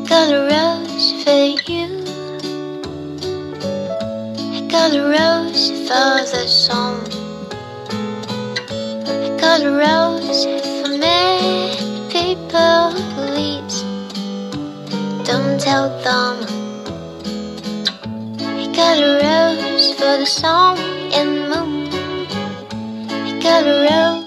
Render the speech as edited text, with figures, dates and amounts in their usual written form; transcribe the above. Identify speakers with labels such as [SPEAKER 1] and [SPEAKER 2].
[SPEAKER 1] got a rose for you. I got a rose for the sun. I got a rose for many people, please don't tell them. I got a rose for the sun and moon. I got a rose